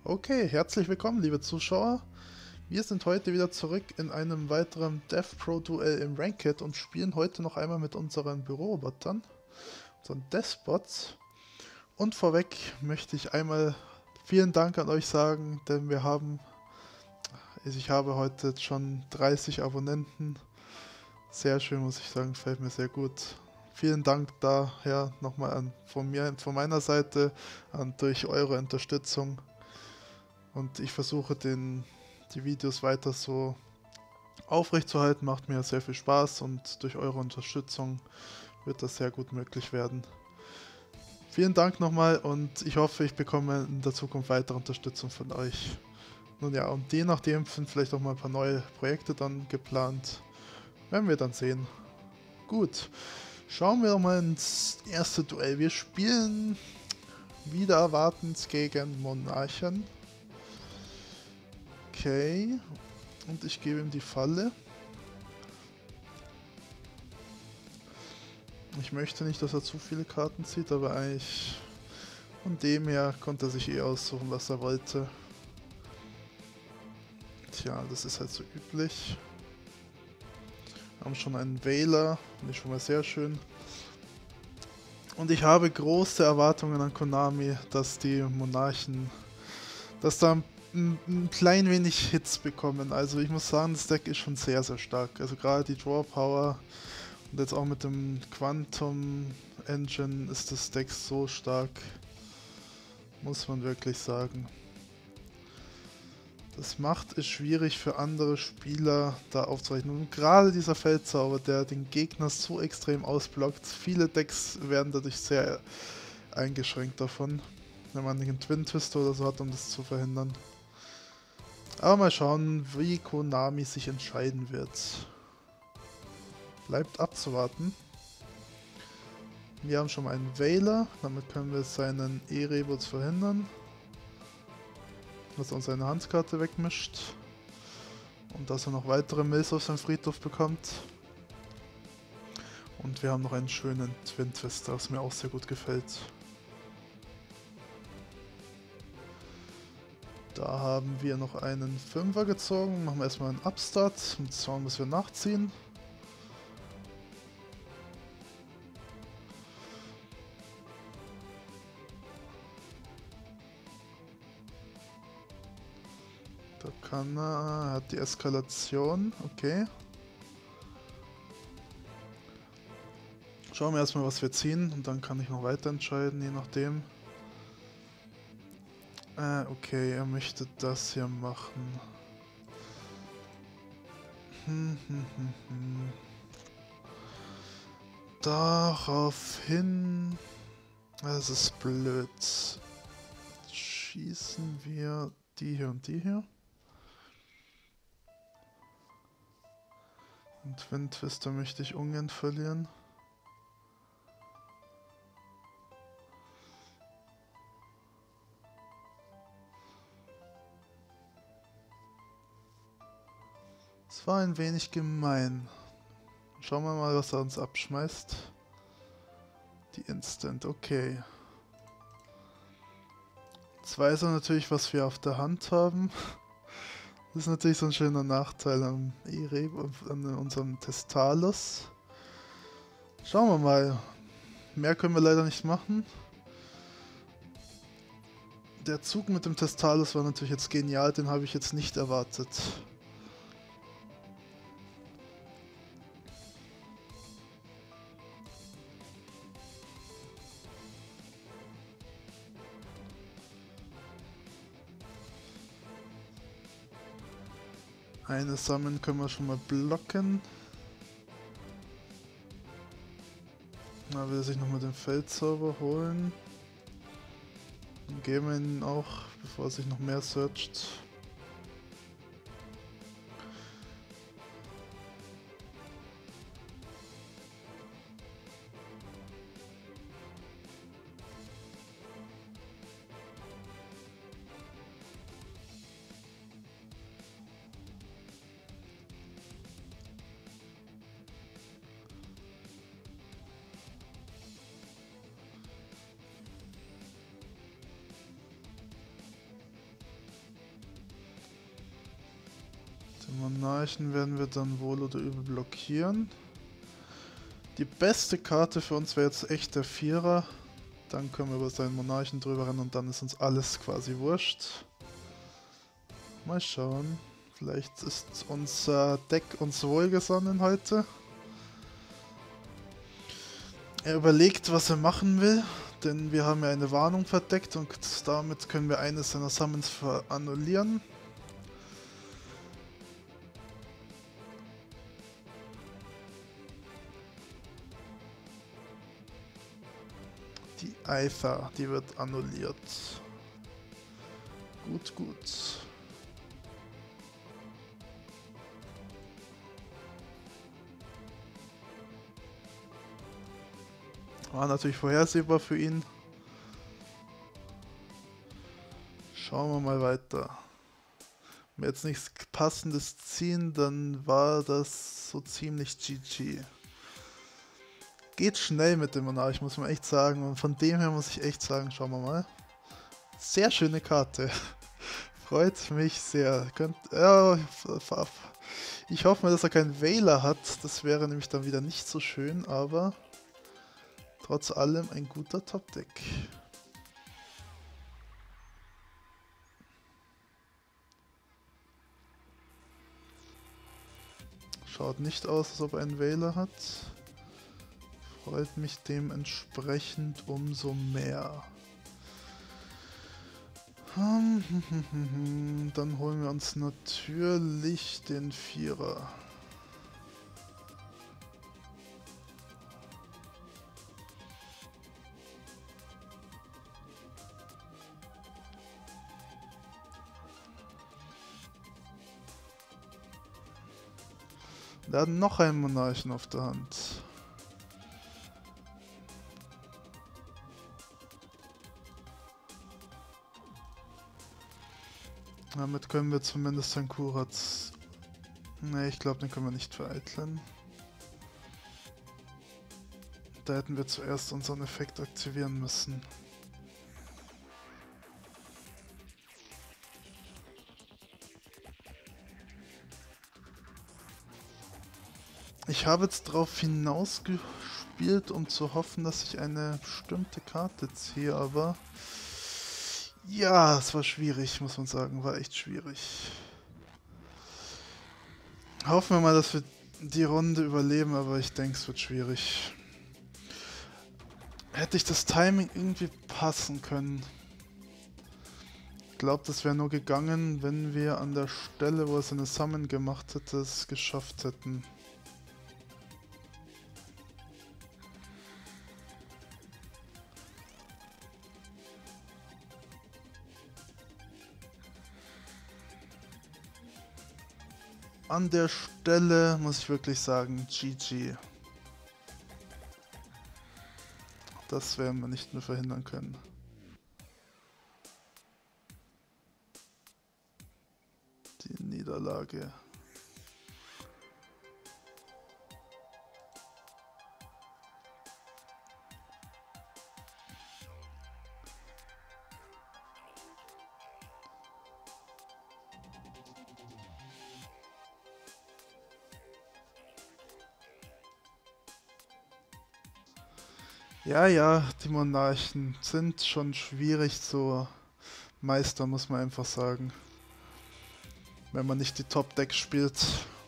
Okay, herzlich willkommen, liebe Zuschauer. Wir sind heute wieder zurück in einem weiteren Death Pro Duell im Ranked und spielen heute noch einmal mit unseren Bürorobotern, unseren Despots. Und vorweg möchte ich einmal vielen Dank an euch sagen, denn ich habe heute jetzt schon 30 Abonnenten. Sehr schön, muss ich sagen, gefällt mir sehr gut. Vielen Dank daher nochmal von meiner Seite durch eure Unterstützung. Und ich versuche die Videos weiter so aufrechtzuerhalten, macht mir sehr viel Spaß und durch eure Unterstützung wird das sehr gut möglich werden. Vielen Dank nochmal und ich hoffe, ich bekomme in der Zukunft weitere Unterstützung von euch. Nun ja, und je nachdem sind vielleicht auch mal ein paar neue Projekte dann geplant. Werden wir dann sehen. Gut, schauen wir doch mal ins erste Duell. Wir spielen wieder erwartend gegen Monarchen. Okay, und ich gebe ihm die Falle. Ich möchte nicht, dass er zu viele Karten zieht, aber eigentlich von dem her konnte er sich eh aussuchen, was er wollte. Tja, das ist halt so üblich. Wir haben schon einen Wähler, finde ich schon mal sehr schön. Und ich habe große Erwartungen an Konami, dass die Monarchen, dass da ein klein wenig Hits bekommen. Also ich muss sagen, das Deck ist schon sehr, sehr stark. Also gerade die Draw Power und jetzt auch mit dem Quantum Engine ist das Deck so stark. Muss man wirklich sagen. Das macht es schwierig für andere Spieler da aufzurechnen. Und gerade dieser Feldzauber, der den Gegner so extrem ausblockt. Viele Decks werden dadurch sehr eingeschränkt davon, wenn man den Twin Twister oder so hat, um das zu verhindern. Aber mal schauen, wie Konami sich entscheiden wird. Bleibt abzuwarten. Wir haben schon mal einen Wähler, damit können wir seinen E-Rebus verhindern. Dass er uns seine Handkarte wegmischt. Und dass er noch weitere Mills auf seinem Friedhof bekommt. Und wir haben noch einen schönen Twin Twister, was mir auch sehr gut gefällt. Da haben wir noch einen Fünfer gezogen. Machen wir erstmal einen Upstart und schauen, was wir nachziehen. Da kann er hat die Eskalation, okay. Schauen wir erstmal, was wir ziehen und dann kann ich noch weiter entscheiden, je nachdem. Okay, er möchte das hier machen. Daraufhin... Es ist blöd. Schießen wir die hier und die hier. Und Twin Twister möchte ich ungern verlieren. Es war ein wenig gemein. Schauen wir mal, was er uns abschmeißt. Die Instant, okay. Jetzt weiß er natürlich, was wir auf der Hand haben. Das ist natürlich so ein schöner Nachteil an unserem Testalus. Schauen wir mal. Mehr können wir leider nicht machen. Der Zug mit dem Testalus war natürlich jetzt genial, den habe ich jetzt nicht erwartet. Eine Summon können wir schon mal blocken. Da will er sich nochmal den Feldzauber holen. Dann geben wir ihn auch, bevor er sich noch mehr searcht. Monarchen werden wir dann wohl oder übel blockieren. Die beste Karte für uns wäre jetzt echt der Vierer. Dann können wir über seinen Monarchen drüber rennen und dann ist uns alles quasi wurscht. Mal schauen. Vielleicht ist unser Deck uns wohlgesonnen heute. Er überlegt, was er machen will, denn wir haben ja eine Warnung verdeckt und damit können wir eines seiner Summons annullieren. Die Aether, die wird annulliert. Gut, gut. War natürlich vorhersehbar für ihn. Schauen wir mal weiter. Wenn wir jetzt nichts Passendes ziehen, dann war das so ziemlich GG. Geht schnell mit dem Monarch, muss man echt sagen. Und von dem her muss ich echt sagen, schauen wir mal. Sehr schöne Karte. Freut mich sehr. Ich hoffe mal, dass er keinen Veiler hat. Das wäre nämlich dann wieder nicht so schön, aber trotz allem ein guter Top-Deck. Schaut nicht aus, als ob er einen Veiler hat. Freut mich dementsprechend umso mehr. Dann holen wir uns natürlich den Vierer. Wir haben noch einen Monarchen auf der Hand. Damit können wir zumindest seinen Kuratz... Ne, ich glaube, den können wir nicht vereiteln. Da hätten wir zuerst unseren Effekt aktivieren müssen. Ich habe jetzt darauf hinausgespielt, um zu hoffen, dass ich eine bestimmte Karte ziehe, aber... Ja, es war schwierig, muss man sagen. War echt schwierig. Hoffen wir mal, dass wir die Runde überleben, aber ich denke, es wird schwierig. Hätte ich das Timing irgendwie passen können. Ich glaube, das wäre nur gegangen, wenn wir an der Stelle, wo es eine Summon gemacht hätte, es geschafft hätten. An der Stelle muss ich wirklich sagen, GG. Das werden wir nicht mehr verhindern können. Die Niederlage. Ja, die Monarchen sind schon schwierig zu meistern, muss man einfach sagen. Wenn man nicht die Top-Decks spielt.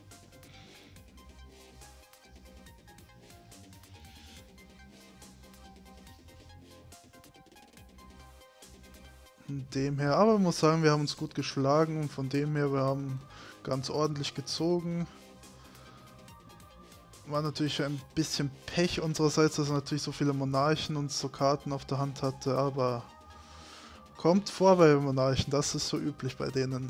Von dem her, aber man muss sagen, wir haben uns gut geschlagen und von dem her, wir haben ganz ordentlich gezogen. War natürlich ein bisschen Pech unsererseits, dass er natürlich so viele Monarchen und so Karten auf der Hand hatte, aber kommt vor bei Monarchen, das ist so üblich bei denen.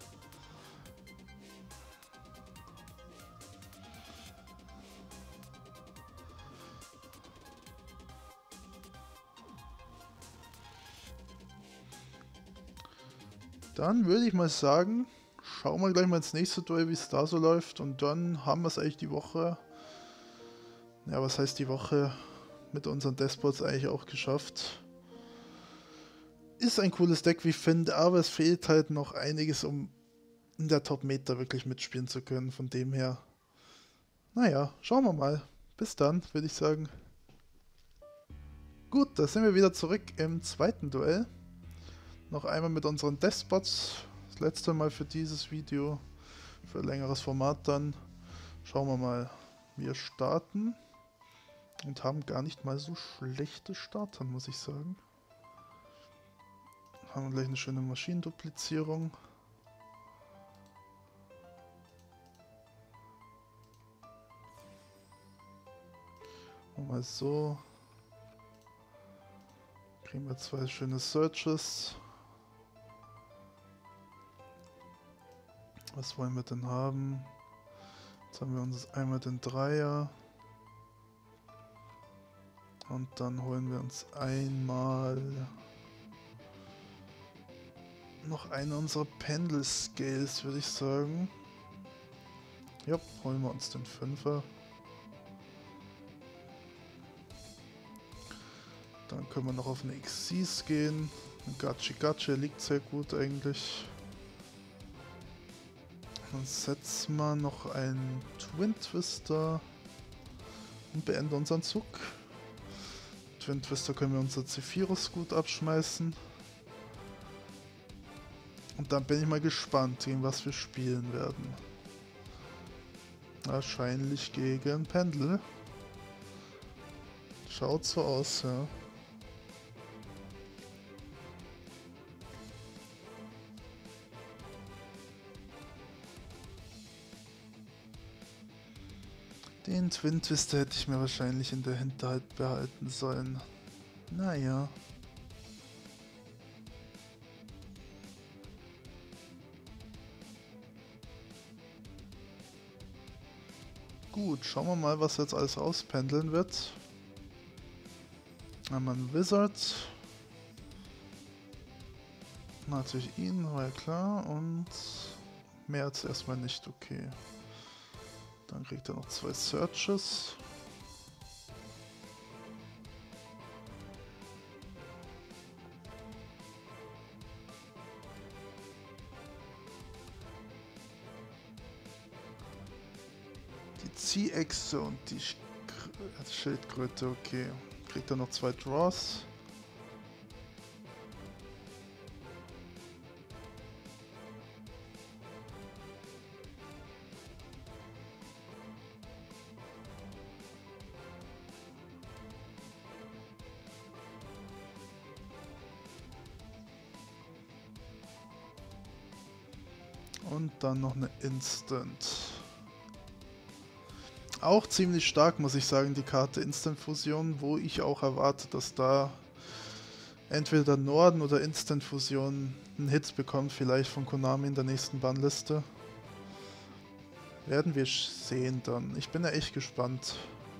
Dann würde ich mal sagen, schauen wir gleich mal ins nächste Duell, wie es da so läuft und dann haben wir es eigentlich die Woche... Ja, was heißt die Woche mit unseren Despots eigentlich auch geschafft. Ist ein cooles Deck, wie ich finde, aber es fehlt halt noch einiges, um in der Top-Meta wirklich mitspielen zu können. Von dem her, naja, schauen wir mal. Bis dann, würde ich sagen. Gut, da sind wir wieder zurück im zweiten Duell. Noch einmal mit unseren Despots. Das letzte Mal für dieses Video. Für ein längeres Format dann. Schauen wir mal. Wir starten. Und haben gar nicht mal so schlechte Starter, muss ich sagen. Haben wir gleich eine schöne Maschinenduplizierung. Mal so. Kriegen wir 2 schöne Searches. Was wollen wir denn haben? Jetzt haben wir uns einmal den Dreier. Und dann holen wir uns einmal noch eine unserer Pendel Scales, würde ich sagen. Ja, holen wir uns den Fünfer. Dann können wir noch auf eine Xyz gehen. Ein Gachi Gachi liegt sehr gut eigentlich. Dann setzen wir noch einen Twin Twister und beenden unseren Zug. Twin Twister können wir unser Zephyrus gut abschmeißen. Und dann bin ich mal gespannt, gegen was wir spielen werden. Wahrscheinlich gegen Pendel. Schaut so aus, ja. Den Twin Twister hätte ich mir wahrscheinlich in der Hinterhalt behalten sollen. Naja. Gut, schauen wir mal, was jetzt alles auspendeln wird. Einmal ein Wizard. Natürlich ihn, war ja klar. Und mehr als erstmal nicht, okay. Dann kriegt er noch 2 Searches. Die Ziehechse und die Schildkröte, okay. Kriegt er noch 2 Draws. Und dann noch eine Instant. Auch ziemlich stark, muss ich sagen, die Karte Instant Fusion, wo ich auch erwarte, dass da entweder Norden oder Instant Fusion einen Hit bekommt, vielleicht von Konami in der nächsten Bannliste. Werden wir sehen dann. Ich bin ja echt gespannt.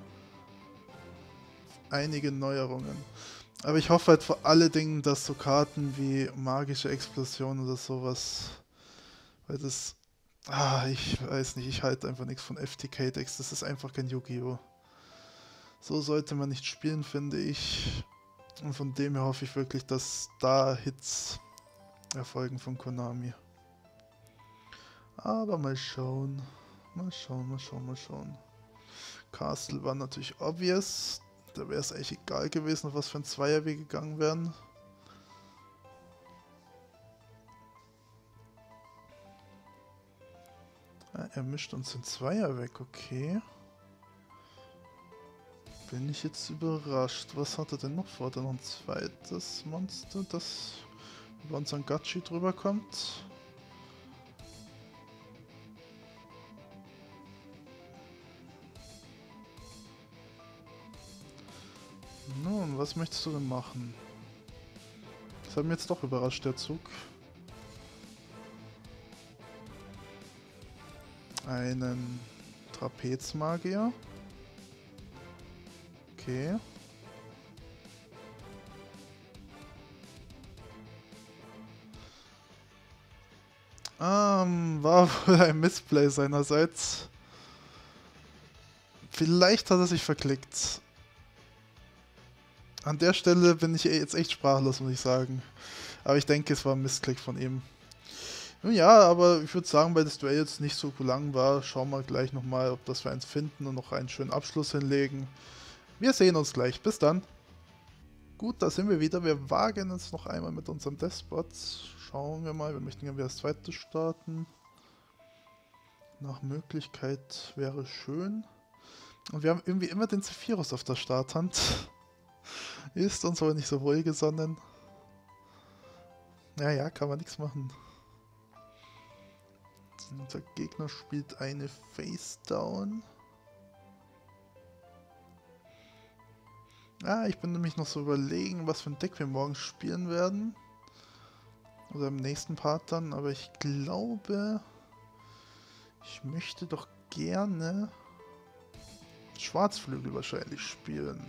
Einige Neuerungen. Aber ich hoffe halt vor allen Dingen, dass so Karten wie Magische Explosion oder sowas, weil das, ich weiß nicht, ich halte einfach nichts von FTK-Decks, das ist einfach kein Yu-Gi-Oh! So sollte man nicht spielen, finde ich. Und von dem her hoffe ich wirklich, dass da Hits erfolgen von Konami. Aber mal schauen. Mal schauen. Castle war natürlich obvious. Da wäre es eigentlich egal gewesen, auf was für ein Zweier wir gegangen wären. Ja, er mischt uns den Zweier weg, okay. Bin ich jetzt überrascht. Was hat er denn noch vor? Hat er noch ein zweites Monster, das über unseren Gachi drüber kommt? Nun, was möchtest du denn machen? Das hat mich jetzt doch überrascht, der Zug. Einen Trapezmagier. Okay. War wohl ein Missplay seinerseits. Vielleicht hat er sich verklickt. An der Stelle bin ich jetzt echt sprachlos, muss ich sagen. Aber ich denke, es war ein Missklick von ihm. Ja, aber ich würde sagen, weil das Duell jetzt nicht so lang war, schauen wir gleich nochmal, ob das wir eins finden und noch einen schönen Abschluss hinlegen. Wir sehen uns gleich. Bis dann. Gut, da sind wir wieder. Wir wagen uns noch einmal mit unserem Despot. Schauen wir mal. Wir möchten ja wieder das zweite starten. Nach Möglichkeit wäre schön. Und wir haben irgendwie immer den Zephyrus auf der Starthand. Ist uns aber nicht so wohlgesonnen. Naja, kann man nichts machen. Unser Gegner spielt eine Face Down. Ah, ich bin nämlich noch so überlegen, was für ein Deck wir morgen spielen werden. Oder im nächsten Part dann, aber ich glaube, ich möchte doch gerne Schwarzflügel wahrscheinlich spielen.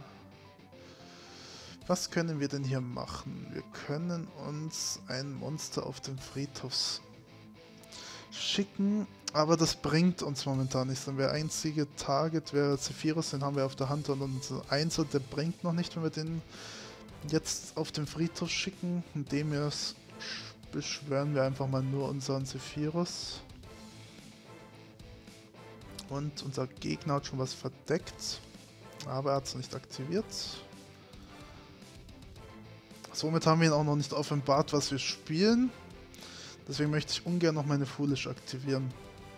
Was können wir denn hier machen? Wir können uns ein Monster auf den Friedhof schicken, aber das bringt uns momentan nichts. Denn der einzige Target wäre Zephyrus, den haben wir auf der Hand und unser Einzel, der bringt noch nicht, wenn wir den jetzt auf den Friedhof schicken. Indem wir es beschwören wir einfach mal nur unseren Zephyrus. Und unser Gegner hat schon was verdeckt, aber er hat es nicht aktiviert. Somit haben wir ihn auch noch nicht offenbart, was wir spielen. Deswegen möchte ich ungern noch meine Foolish aktivieren.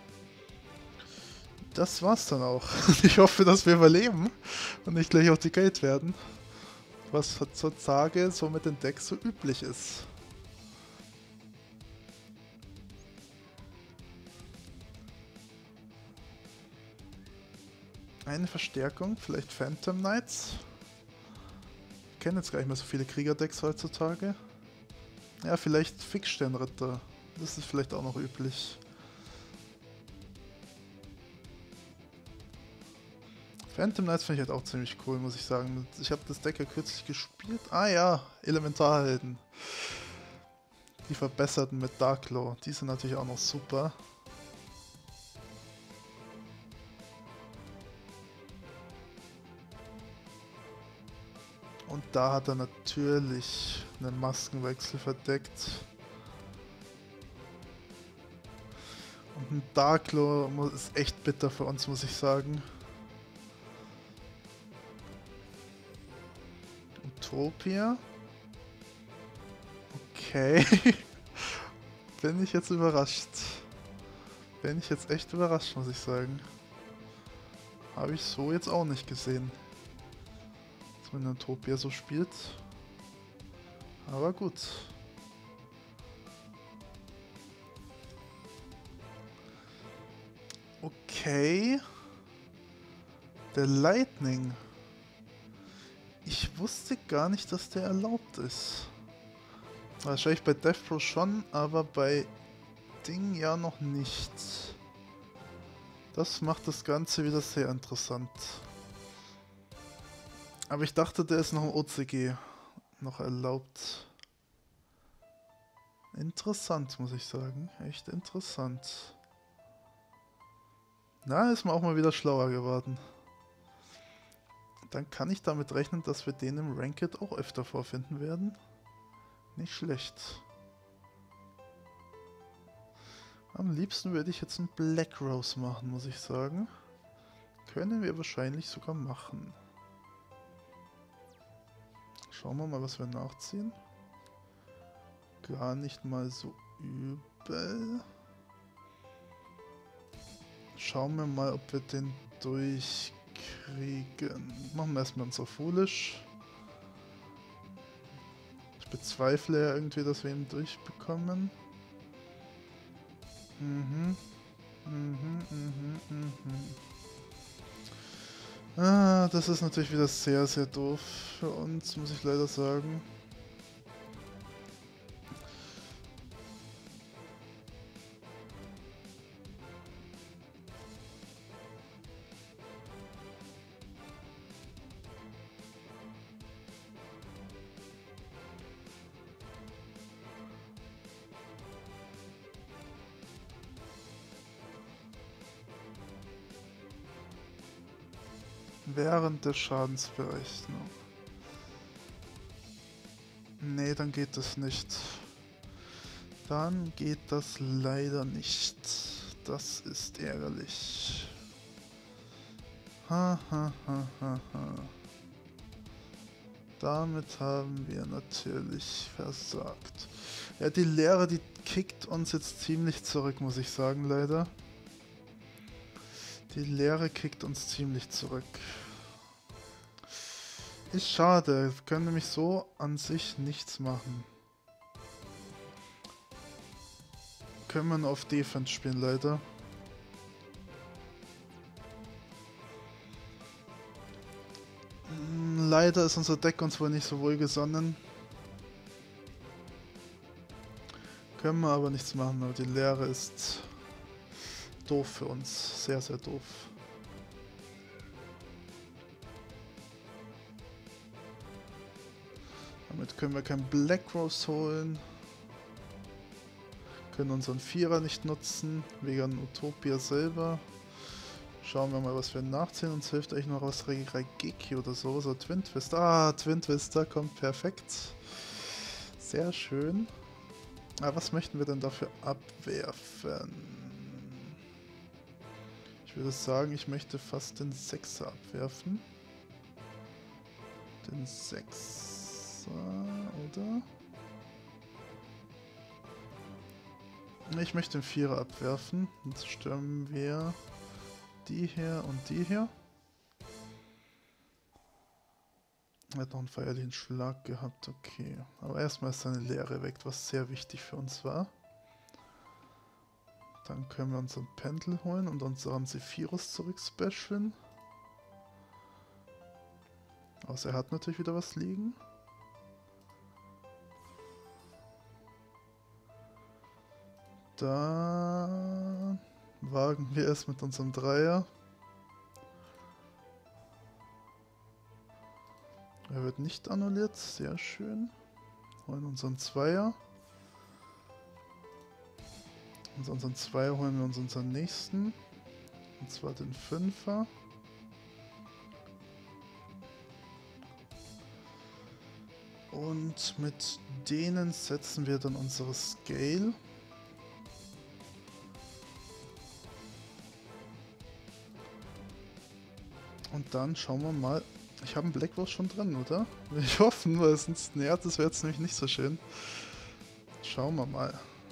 Das war's dann auch. Ich hoffe, dass wir überleben und nicht gleich auf die Gate werden. Was heutzutage so mit den Decks so üblich ist. Eine Verstärkung, vielleicht Phantom Knights. Ich kenne jetzt gar nicht mehr so viele Kriegerdecks heutzutage. Ja, vielleicht Fixsternritter. Das ist vielleicht auch noch üblich. Phantom Knights finde ich halt auch ziemlich cool, muss ich sagen. Ich habe das Deck ja kürzlich gespielt. Ah ja, Elementarhelden. Die verbesserten mit Darklaw. Die sind natürlich auch noch super. Und da hat er natürlich einen Maskenwechsel verdeckt. Und ein Darklaw ist echt bitter für uns, muss ich sagen. Utopia. Okay. Bin ich jetzt überrascht. Bin ich jetzt echt überrascht, muss ich sagen. Habe ich so jetzt auch nicht gesehen. Dass man Utopia so spielt. Aber gut. Okay. Der Lightning. Ich wusste gar nicht, dass der erlaubt ist. Wahrscheinlich bei Death Pro schon, aber bei Ding ja noch nicht. Das macht das Ganze wieder sehr interessant. Aber ich dachte, der ist noch im OCG noch erlaubt. Interessant, muss ich sagen. Echt interessant. Na, ist man auch mal wieder schlauer geworden. Dann kann ich damit rechnen, dass wir den im Ranked auch öfter vorfinden werden. Nicht schlecht. Am liebsten würde ich jetzt einen Black Rose machen, muss ich sagen. Können wir wahrscheinlich sogar machen. Schauen wir mal, was wir nachziehen. Gar nicht mal so übel. Schauen wir mal, ob wir den durchkriegen. Machen wir erstmal unser Foolish. Ich bezweifle ja irgendwie, dass wir ihn durchbekommen. Ah, das ist natürlich wieder sehr, sehr doof für uns, muss ich leider sagen. Während der Schadensberechnung. Nee, dann geht das nicht. Dann geht das leider nicht. Das ist ärgerlich. Ha, ha, ha, ha, ha. Damit haben wir natürlich versagt. Ja, die Lehre, die kickt uns jetzt ziemlich zurück, muss ich sagen, leider. Die Lehre kickt uns ziemlich zurück. Ist schade, wir können nämlich so an sich nichts machen. Können wir nur auf Defense spielen, leider. Leider ist unser Deck uns wohl nicht so wohlgesonnen. Können wir aber nichts machen, aber die Lehre ist doof für uns. Sehr, sehr doof. Damit können wir kein Black Rose holen. Können unseren Vierer nicht nutzen, wegen Utopia selber. Schauen wir mal, was wir nachziehen. Uns hilft eigentlich noch was Raigeki oder so. So Twin Twist. Ah, Twin Twister kommt perfekt. Sehr schön. Aber was möchten wir denn dafür abwerfen? Ich würde sagen, ich möchte fast den Sechser abwerfen. Den Sechser, oder? Ich möchte den Vierer abwerfen. Jetzt stürmen wir die hier und die hier. Er hat noch einen feierlichen Schlag gehabt, okay. Aber erstmal ist seine Lehre weg, was sehr wichtig für uns war. Dann können wir unseren Pendel holen und unseren Zephyrus zurückspecialen. Außer er hat natürlich wieder was liegen. Da wagen wir es mit unserem Dreier. Er wird nicht annulliert, sehr schön. Holen unseren Zweier. Und unseren Zweier holen wir uns unseren nächsten. Und zwar den Fünfer. Und mit denen setzen wir dann unsere Scale. Und dann schauen wir mal. Ich habe einen Black Rose schon drin, oder? Will ich hoffen, weil sonst nähert, das wäre jetzt nämlich nicht so schön. Schauen wir mal.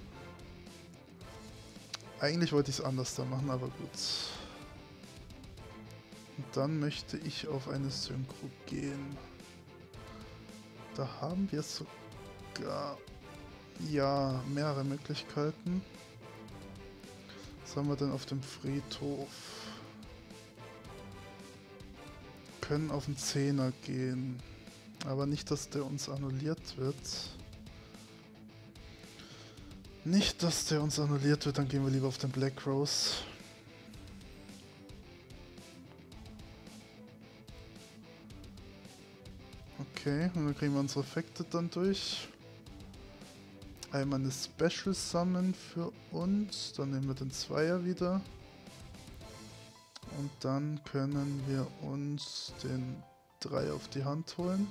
Eigentlich wollte ich es anders da machen, aber gut. Und dann möchte ich auf eine Synchro gehen. Da haben wir sogar, ja, mehrere Möglichkeiten. Was haben wir denn auf dem Friedhof? Können auf den Zehner gehen, aber nicht, dass der uns annulliert wird. Nicht, dass der uns annulliert wird, dann gehen wir lieber auf den Black Rose. Okay, und dann kriegen wir unsere Effekte dann durch. Einmal eine Special Summon für uns, dann nehmen wir den Zweier wieder. Und dann können wir uns den 3 auf die Hand holen.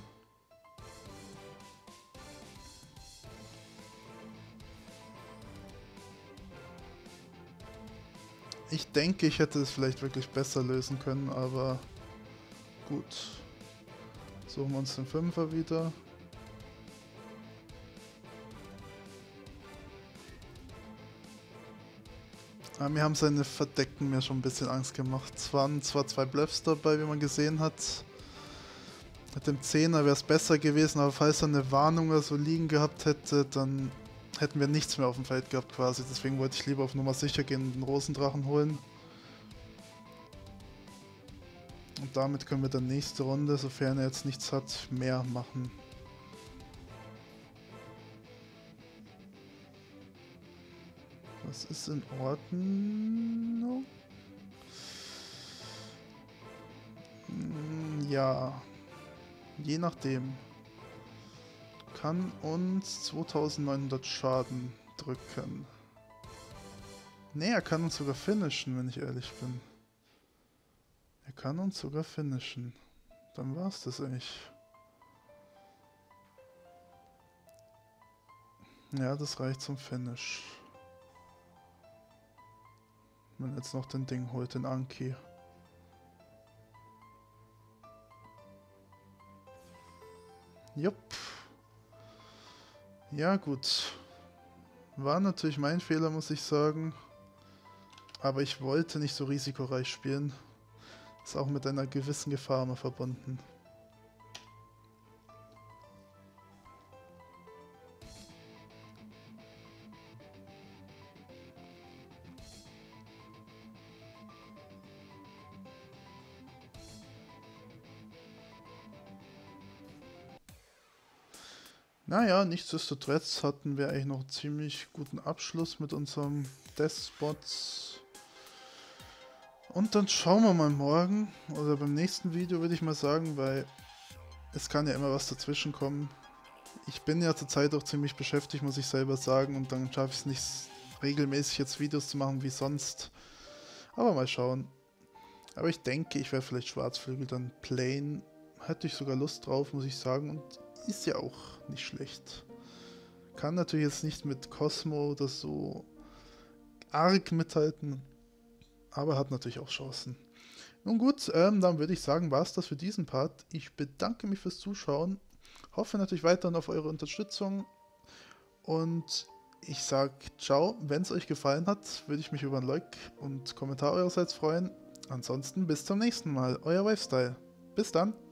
Ich denke, ich hätte es vielleicht wirklich besser lösen können, aber gut. Suchen wir uns den 5er wieder. Mir haben seine Verdeckten mir schon ein bisschen Angst gemacht. Es waren zwar 2 Bluffs dabei, wie man gesehen hat. Mit dem 10er wäre es besser gewesen, aber falls er eine Warnung oder so liegen gehabt hätte, dann hätten wir nichts mehr auf dem Feld gehabt quasi. Deswegen wollte ich lieber auf Nummer sicher gehen und den Rosendrachen holen. Und damit können wir dann nächste Runde, sofern er jetzt nichts hat, mehr machen. Das ist in Ordnung. Ja, je nachdem. Kann uns 2900 Schaden drücken. Ne, er kann uns sogar finishen, wenn ich ehrlich bin. Er kann uns sogar finishen. Dann war's das eigentlich. Ja, das reicht zum Finish. Wenn jetzt noch den Ding holt, den Anki. Jupp. Ja, gut. War natürlich mein Fehler, muss ich sagen. Aber ich wollte nicht so risikoreich spielen. Ist auch mit einer gewissen Gefahr immer verbunden. Naja, nichtsdestotrotz hatten wir eigentlich noch einen ziemlich guten Abschluss mit unserem Deathspots. Und dann schauen wir mal morgen oder beim nächsten Video, würde ich mal sagen, weil es kann ja immer was dazwischen kommen. Ich bin ja zurzeit auch ziemlich beschäftigt, muss ich selber sagen, und dann schaffe ich es nicht regelmäßig jetzt Videos zu machen wie sonst. Aber mal schauen. Aber ich denke, ich werde vielleicht Schwarzflügel dann playen. Hätte ich sogar Lust drauf, muss ich sagen, und ist ja auch nicht schlecht. Kann natürlich jetzt nicht mit Cosmo oder so arg mithalten, aber hat natürlich auch Chancen. Nun gut, dann würde ich sagen, war es das für diesen Part. Ich bedanke mich fürs Zuschauen, hoffe natürlich weiterhin auf eure Unterstützung und ich sage ciao. Wenn es euch gefallen hat, würde ich mich über ein Like und Kommentar eurerseits freuen. Ansonsten bis zum nächsten Mal, euer Wavestyle. Bis dann.